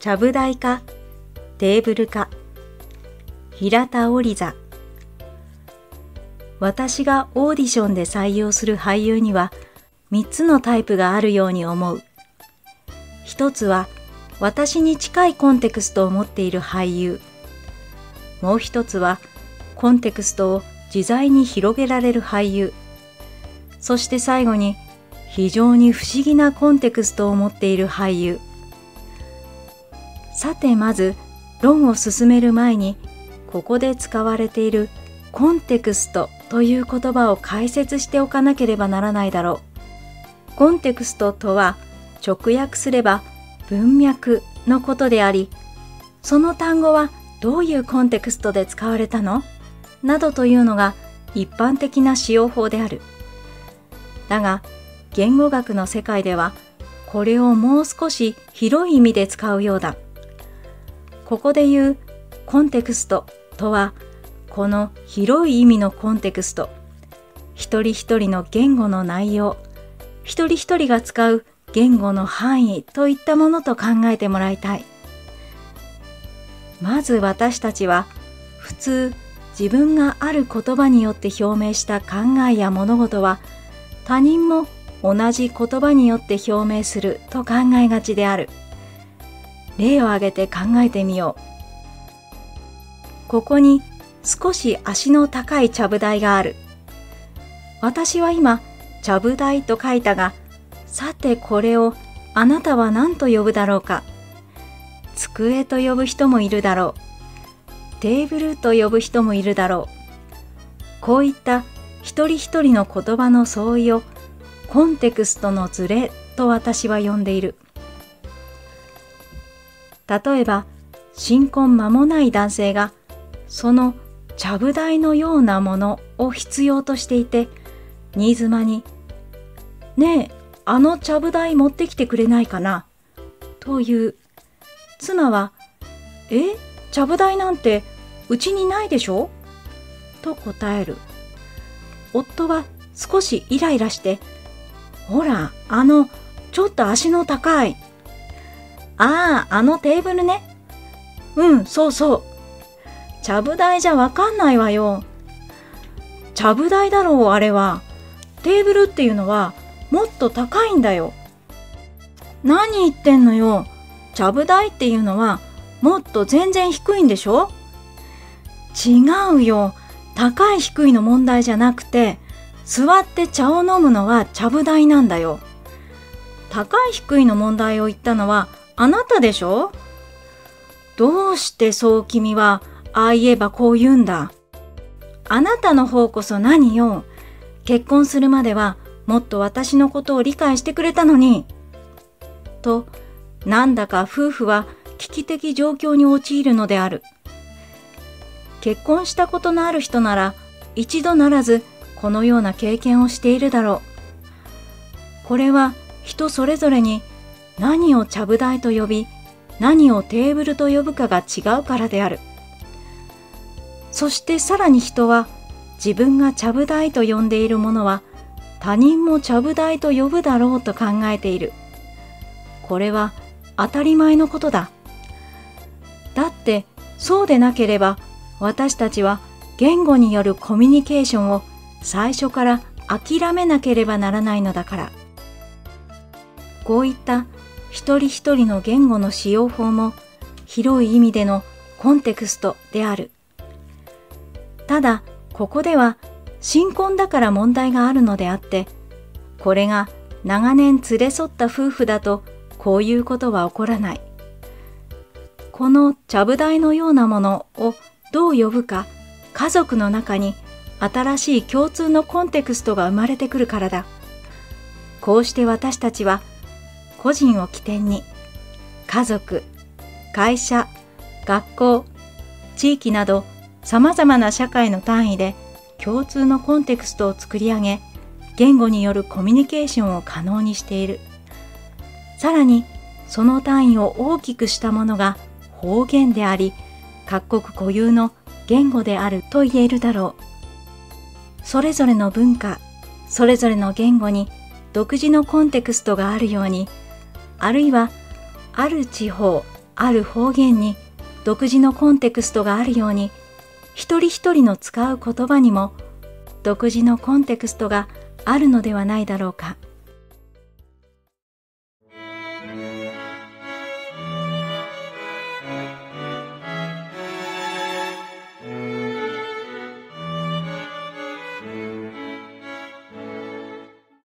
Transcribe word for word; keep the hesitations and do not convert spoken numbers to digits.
ちゃぶ台かテーブルか平田織座。私がオーディションで採用する俳優にはみっつのタイプがあるように思う。一つは私に近いコンテクストを持っている俳優。もう一つはコンテクストを自在に広げられる俳優。そして最後に非常に不思議なコンテクストを持っている俳優。さてまず論を進める前にここで使われているコンテクストという言葉を解説しておかなければならないだろう。コンテクストとは直訳すれば文脈のことであり、その単語はどういうコンテクストで使われたのなどというのが一般的な使用法である。だが言語学の世界ではこれをもう少し広い意味で使うようだ。ここで言うコンテクストとは、この広い意味のコンテクスト、一人一人の言語の内容、一人一人が使う言語の範囲といったものと考えてもらいたい。まず私たちは普通自分がある言葉によって表明した考えや物事は他人も同じ言葉によって表明すると考えがちである。例を挙げて考えてみよう。ここに少し足の高いちゃぶ台がある。私は今ちゃぶ台と書いたが、さてこれをあなたは何と呼ぶだろうか。机と呼ぶ人もいるだろう。テーブルと呼ぶ人もいるだろう。こういった一人一人の言葉の相違をコンテクストのズレと私は呼んでいる。例えば新婚間もない男性がそのちゃぶ台のようなものを必要としていて、新妻に「ねえ、あのちゃぶ台持ってきてくれないかな」という。妻は「え、ちゃぶ台なんてうちにないでしょ?」と答える。夫は少しイライラして「ほら、あのちょっと足の高い。ああ、あのテーブルね。うん、そうそう。ちゃぶ台じゃわかんないわよ。ちゃぶ台だろう、あれは。テーブルっていうのはもっと高いんだよ。何言ってんのよ。ちゃぶ台っていうのはもっと全然低いんでしょ？違うよ。高い低いの問題じゃなくて、座って茶を飲むのはちゃぶ台なんだよ。高い低いの問題を言ったのはあなたでしょ？どうしてそう君はああ言えばこう言うんだ。あなたの方こそ何よ。結婚するまではもっと私のことを理解してくれたのに。と、なんだか夫婦は危機的状況に陥るのである。結婚したことのある人なら一度ならずこのような経験をしているだろう。これは人それぞれに何をちゃぶ台と呼び、何をテーブルと呼ぶかが違うからである。そしてさらに人は自分がちゃぶ台と呼んでいるものは他人もちゃぶ台と呼ぶだろうと考えている。これは当たり前のことだ。だってそうでなければ私たちは言語によるコミュニケーションを最初から諦めなければならないのだから。こういった一人一人の言語の使用法も広い意味でのコンテクストである。ただここでは新婚だから問題があるのであって、これが長年連れ添った夫婦だとこういうことは起こらない。このちゃぶ台のようなものをどう呼ぶか、家族の中に新しい共通のコンテクストが生まれてくるからだ。こうして私たちは個人を起点に家族、会社、学校、地域などさまざまな社会の単位で共通のコンテクストを作り上げ、言語によるコミュニケーションを可能にしている。さらにその単位を大きくしたものが方言であり、各国固有の言語であると言えるだろう。それぞれの文化、それぞれの言語に独自のコンテクストがあるように、あるいはある地方、 ある方言に独自のコンテクストがあるように、一人一人の使う言葉にも独自のコンテクストがあるのではないだろうか。